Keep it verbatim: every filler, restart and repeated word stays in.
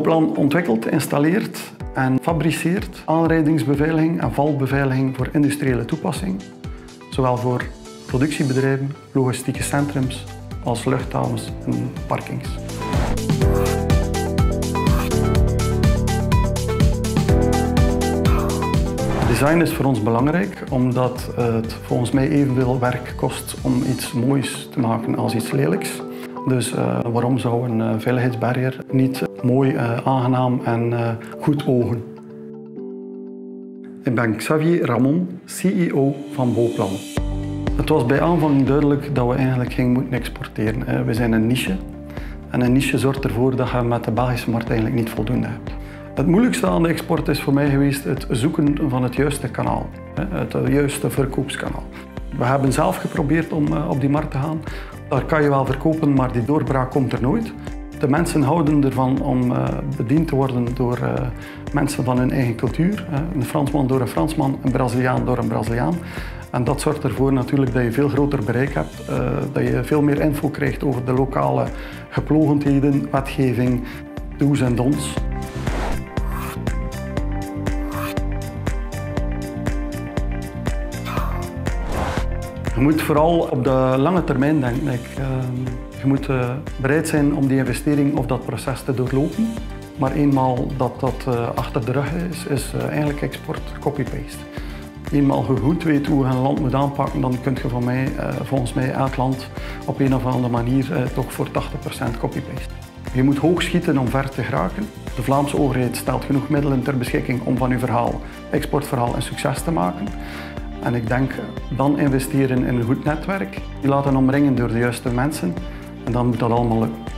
Bouwplan ontwikkelt, installeert en fabriceert aanrijdingsbeveiliging en valbeveiliging voor industriële toepassing, zowel voor productiebedrijven, logistieke centrums als luchthavens en parkings. Design is voor ons belangrijk omdat het volgens mij evenveel werk kost om iets moois te maken als iets lelijks. Dus uh, waarom zou een uh, veiligheidsbarrière niet mooi, uh, aangenaam en uh, goed ogen? Ik ben Xavier Ramon, C E O van Bouwplan. Het was bij aanvang duidelijk dat we eigenlijk gingen moeten exporteren. We zijn een niche en een niche zorgt ervoor dat je met de Belgische markt eigenlijk niet voldoende hebt. Het moeilijkste aan de export is voor mij geweest het zoeken van het juiste kanaal, het juiste verkoopskanaal. We hebben zelf geprobeerd om op die markt te gaan. Daar kan je wel verkopen, maar die doorbraak komt er nooit. De mensen houden ervan om bediend te worden door mensen van hun eigen cultuur. Een Fransman door een Fransman, een Braziliaan door een Braziliaan. En dat zorgt ervoor natuurlijk dat je veel groter bereik hebt, dat je veel meer info krijgt over de lokale geplogendheden, wetgeving, do's en don'ts. Je moet vooral op de lange termijn denken. Je moet bereid zijn om die investering of dat proces te doorlopen. Maar eenmaal dat dat achter de rug is, is eigenlijk export copy-paste. Eenmaal je goed weet hoe je een land moet aanpakken, dan kun je van mij, volgens mij elk land op een of andere manier toch voor tachtig procent copy-paste. Je moet hoog schieten om ver te geraken. De Vlaamse overheid stelt genoeg middelen ter beschikking om van uw verhaal, exportverhaal, een succes te maken. En ik denk dan investeren in een goed netwerk, je laten omringen door de juiste mensen en dan moet dat allemaal lukken.